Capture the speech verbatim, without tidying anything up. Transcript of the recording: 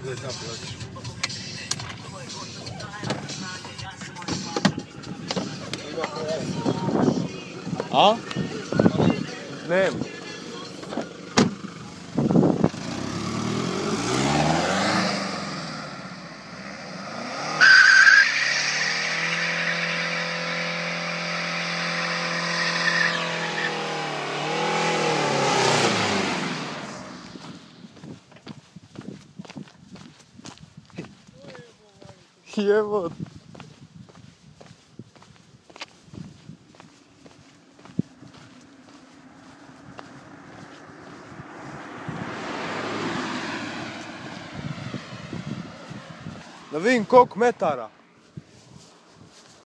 Gdje tam plaći? A? Nem. Jebot. Da vidim koliko metara.